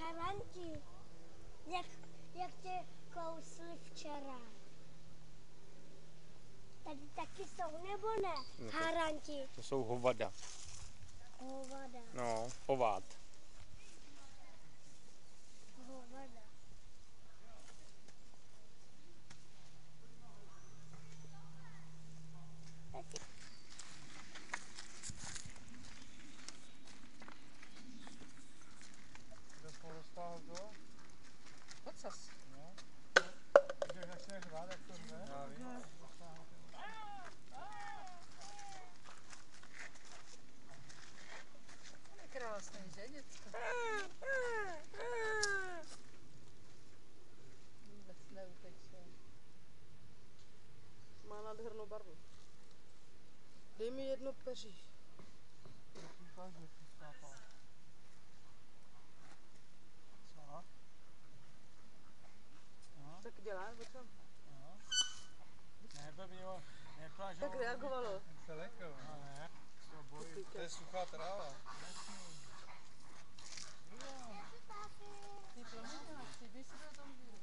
haranti, jak tě kousli včera. Tady taky jsou, nebo ne? No Haranti. To jsou hovada. Hovada. No, hovád. Hovada. Kdo spolu dostal to? Ocas. No. Když začneš řvát, jak to řve? Já vím. Je krásný, že, děcko? Vůbec neuteče. Má nádhernou barvu. Dej mi jedno peří. Co? No. Tak dělá, nebo co? No. Neblbilo, neplažilo. Tak reagovalo. Se lekl. No ne. To je suchá tráva. Ty promítáš, běž si na tom díru.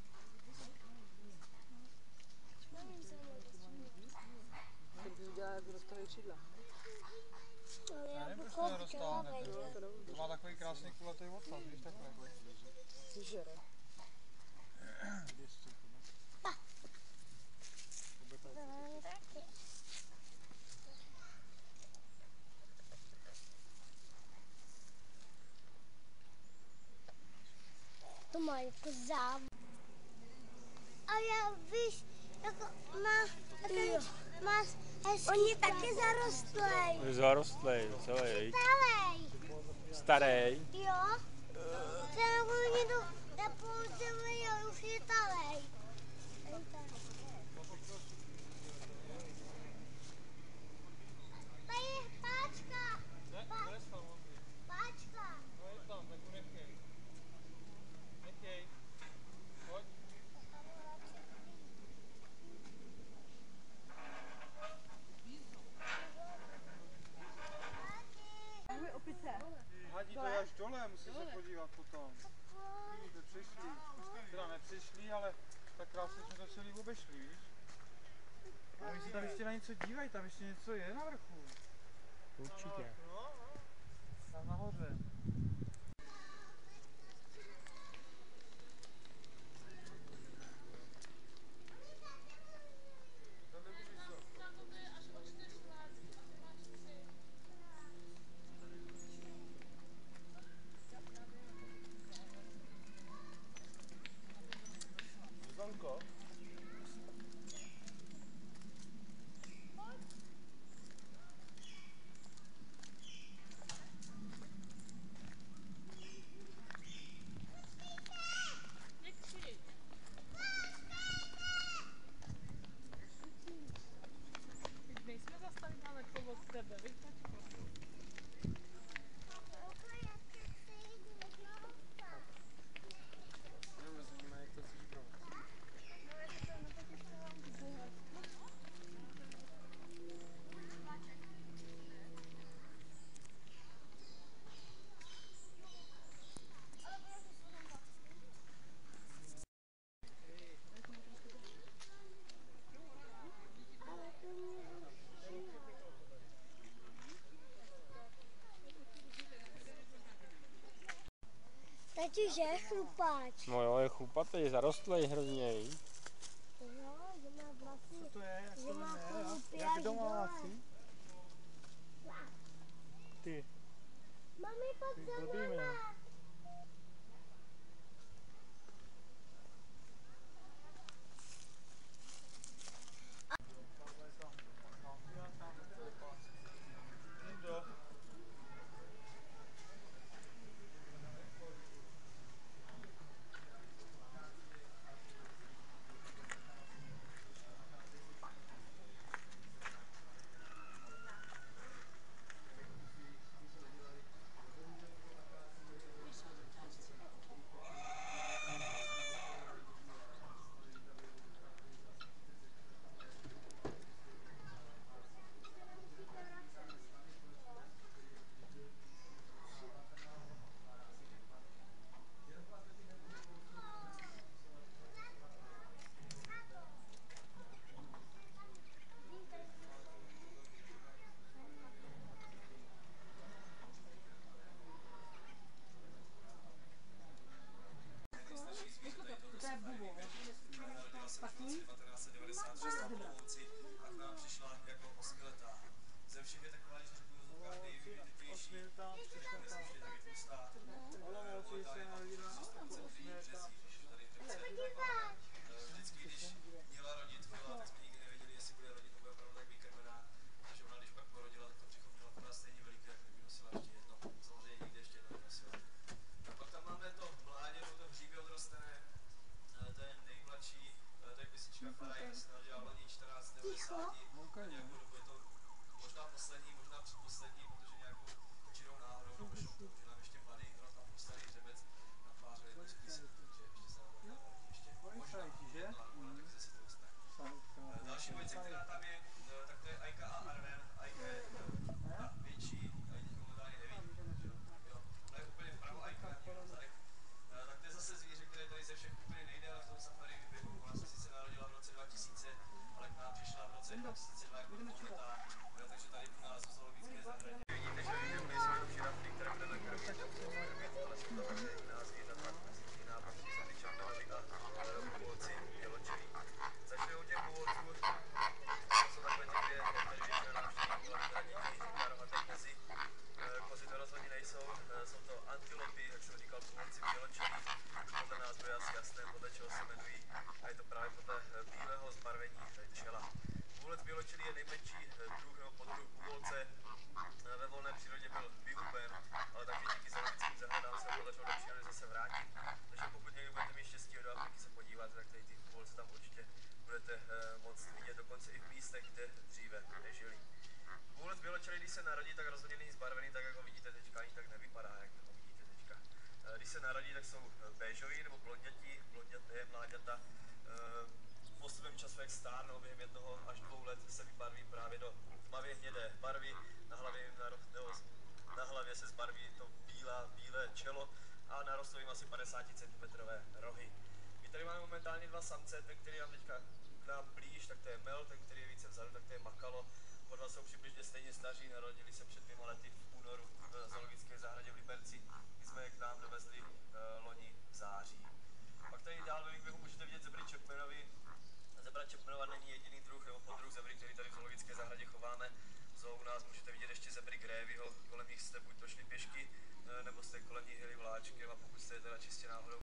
Tak bys udělala, jak roztaví křídla. Ale Já já nevím, bych proč to ho chtěla neroztáhne. vědět. To má takový krásný kulatý odpad, víš, takhle. Žere. To má jako závod. A já víš, jako má hezký. Oni taky zarostlej. Je zarostlej, celý. Starý. Starý. Jo? Třeba oni to nepoužili a už je talej. Tady je páčka. Páčka. No je tam, tak nechej. Nechej. Pojď. Hadí to je až dole, musíš se podívat potom. Jsme přišli, teda nepřišli, ale tak krásně jsme to celý obešli, víš? A oni se tam ještě na něco dívají, tam ještě něco je na vrchu. Určitě. Tam nahoře. Zuzanko? Teď nejsme zas tak daleko od tebe, víš, tačko? Nevím, zajímá, jak to chceš provat. Tati, že je chlupáč. No jo, je chlupatý, zarostlej hrozněj. Jo, že má vlasy. Co to je? Jak Že to má jmenuje? chlupy Jak až domácí? Ty, Mami, pojď ty za blbý mnou. jméno. všem je taková, když řeknu zvuká nejvyvinutější, Osvěta, která přešla neslyšet, tak je tlustá. Olomouci se narodila jako Osvěta. Vždycky, když měla rodit, tak jsme nikdy nevěděli, jestli bude rodit nebo je opravdu tak vykrmená. Takže ona, když pak porodila, tak to břicho měla pořád stejně veliké, jak nevynosila ještě jedno. Samozřejmě nikdy ještě jedno nevynosila. A pak tam máme to mládě, to hříbě odrostené, to je nejmladší, to je písnička Faraj, ta se narodila v loni 1490. Nějakou dobu je to možná poslední, možná předposlední, protože nějakou čirou náhodou došlo k tomu, že nám ještě mladý rok a půl starý hřebec natvářeli to sklízet, takže ještě se nám narodí ještě možná jedno, ale taky zase to dostane. Další dvojice, která tam je, tak to je Ajka a Arven. Ajka je větší, ale teď momentálně nevím. Jo, ona je úplně vpravo, Ajka někdo v zadech. Tak to je zase zvíře, které tady ze všech úplně nejde, ale v tom safari vyběhu. Ona se sice narodila v roce 2000, ale k nám přišla v roce 2002 jako dvouletá, takže tady u nás v zoologické zahradě. Vidíte, že videu nejsou jenom žirafy, které budeme krmit, ale jsou to také i nás zvířata, jiná patří sami černoši a původci běločeví. Začali u těch původců, jsou takové ty dvě, tady většina návštěvníků, ale teda díky říká rohaté kozy. Kozy to rozhodně nejsou, jsou to antilopy, jak jsem říkal, původci běločeví. Podle názvu je asi jasné, podle čeho se jmenují, a je to právě podle bílého zbarvení čela. Původec běločelí je nejmenší druh nebo podruh původce. Ve volné přírodě byl vyhuben, ale takže díky zoologickým zahradám se podařilo do přírody zase vrátit. Takže pokud někdy budete mít štěstí do Afriky se podívat, tak tady ty původce tam určitě budete moct vidět dokonce i v místech, kde dříve nežili. Původec běločelí, když se narodí, tak rozhodně není zbarvený tak, jak ho vidíte teďka, ani tak nevypadá, jak ho vidíte teďka. Když se narodí, tak jsou béžoví nebo blonděté mláďata. Postupem času, jak stárnou, během 1 až 2 let se vybarví právě do tmavě hnědé barvy. Na hlavě se zbarví to bílé čelo a narostou jim asi 50 cm rohy. My tady máme momentálně 2 samce, ten, který nám teďka k nám blíž, tak to je Mel, ten, který je více vzadu, tak to je Makalo. Oba jsou přibližně stejně staří, narodili se před 2 lety v únoru v zoologické zahradě v Liberci, kdy jsme je k nám dovezli loni v září. Pak tady dál ve výběhu můžete vidět zebry Chapmanovi. Zebra Chapmanova není jediný druh nebo podruh zebry, který tady v zoologické zahradě chováme. U nás můžete vidět ještě zebry Grévyho, kolem nich jste buď to šli pěšky, nebo jste kolem nich jeli vláčkem, a pokud jste je teda čistě náhodou